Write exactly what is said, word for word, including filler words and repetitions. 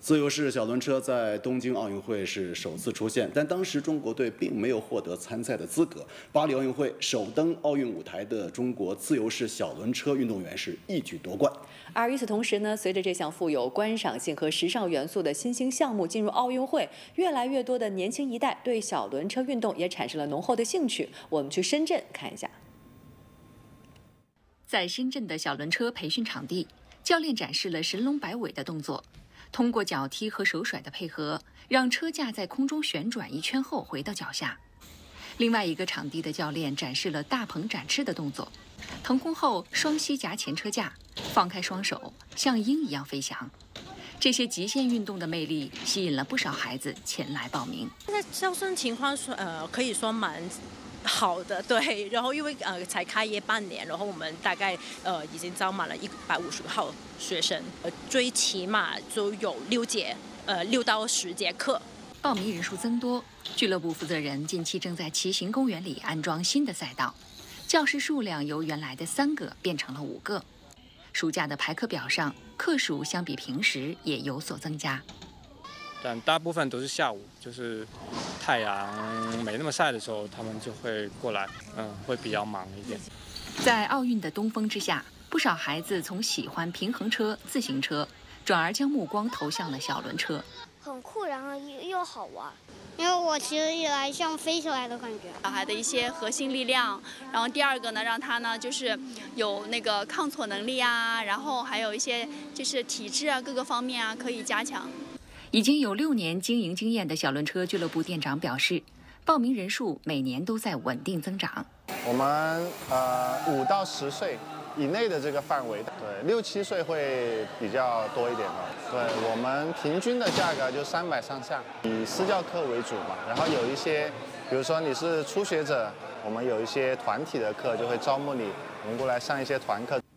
自由式小轮车在东京奥运会是首次出现，但当时中国队并没有获得参赛的资格。巴黎奥运会首登奥运舞台的中国自由式小轮车运动员是一举夺冠。 而与此同时呢，随着这项富有观赏性和时尚元素的新兴项目进入奥运会，越来越多的年轻一代对小轮车运动也产生了浓厚的兴趣。我们去深圳看一下。 在深圳的小轮车培训场地，教练展示了神龙摆尾的动作。通过脚踢和手甩的配合，让车架在空中旋转一圈后回到脚下。另外一个场地的教练展示了大鹏展翅的动作，腾空后双膝夹前车架，放开双手，像鹰一样飞翔。这些极限运动的魅力吸引了不少孩子前来报名。 现在招生情况说，呃，可以说蛮好的，对。然后因为呃才开业半年，然后我们大概呃已经招满了一百五十号学生，呃，最起码就有六节，呃六到十节课。 报名人数增多，俱乐部负责人近期正在骑行公园里安装新的赛道，教室数量由原来的三个变成了五个。暑假的排课表上，课数相比平时也有所增加。 但大部分都是下午，就是太阳没那么晒的时候，他们就会过来，嗯，会比较忙一点。 在奥运的东风之下，不少孩子从喜欢平衡车、自行车，转而将目光投向了小轮车。 很酷，然后又又好玩，因为我骑起来像飞起来的感觉。 小孩的一些核心力量，然后第二个呢，让他呢就是有那个抗挫能力啊，然后还有一些就是体质啊各个方面啊可以加强。 已经有六年经营经验的小轮车俱乐部店长表示，报名人数每年都在稳定增长。 我们呃五到十岁以内的这个范围，对，六七岁会比较多一点的。对，我们平均的价格就三百上下，以私教课为主嘛。然后有一些，比如说你是初学者，我们有一些团体的课就会招募你，我们过来上一些团课。